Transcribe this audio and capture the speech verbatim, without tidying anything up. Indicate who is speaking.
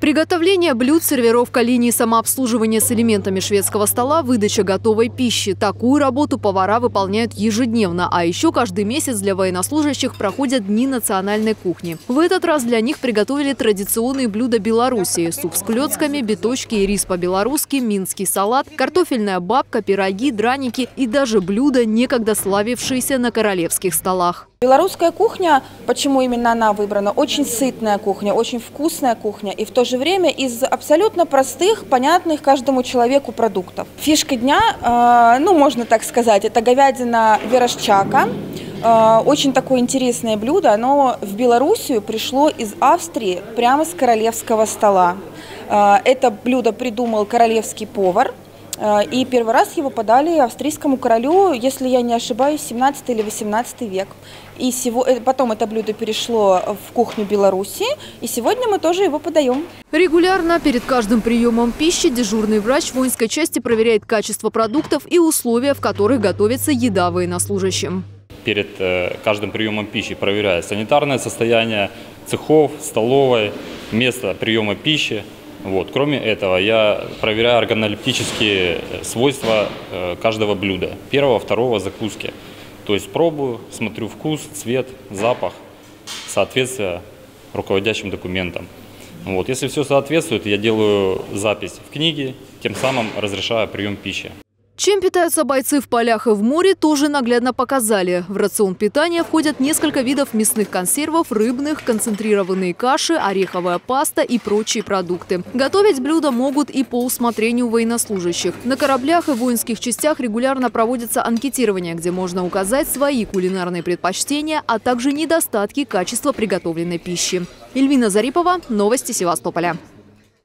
Speaker 1: Приготовление блюд, сервировка линии самообслуживания с элементами шведского стола, выдача готовой пищи. Такую работу повара выполняют ежедневно. А еще каждый месяц для военнослужащих проходят дни национальной кухни. В этот раз для них приготовили традиционные блюда Белоруссии. Суп с клёцками, биточки и рис по-белорусски, минский салат, картофельная бабка, пироги, драники и даже блюда, некогда славившиеся на королевских столах.
Speaker 2: Белорусская кухня, почему именно она выбрана? Очень сытная кухня, очень вкусная кухня и в то же время из абсолютно простых, понятных каждому человеку продуктов. Фишка дня, э, ну можно так сказать, это говядина верашчака. Э, очень такое интересное блюдо, оно в Белоруссию пришло из Австрии прямо с королевского стола. Э, это блюдо придумал королевский повар. И первый раз его подали австрийскому королю, если я не ошибаюсь, семнадцатый или восемнадцатый век. И сего... потом это блюдо перешло в кухню Беларуси, и сегодня мы тоже его подаем.
Speaker 1: Регулярно перед каждым приемом пищи дежурный врач воинской части проверяет качество продуктов и условия, в которых готовится еда военнослужащим.
Speaker 3: Перед каждым приемом пищи проверяю санитарное состояние цехов, столовой, место приема пищи. Вот. Кроме этого, я проверяю органолептические свойства каждого блюда, первого, второго закуски. То есть пробую, смотрю вкус, цвет, запах, соответствие руководящим документам. Вот. Если все соответствует, я делаю запись в книге, тем самым разрешаю прием пищи.
Speaker 1: Чем питаются бойцы в полях и в море, тоже наглядно показали. В рацион питания входят несколько видов мясных консервов, рыбных, концентрированные каши, ореховая паста и прочие продукты. Готовить блюда могут и по усмотрению военнослужащих. На кораблях и воинских частях регулярно проводится анкетирование, где можно указать свои кулинарные предпочтения, а также недостатки качества приготовленной пищи. Эльвина Зарипова, новости Севастополя.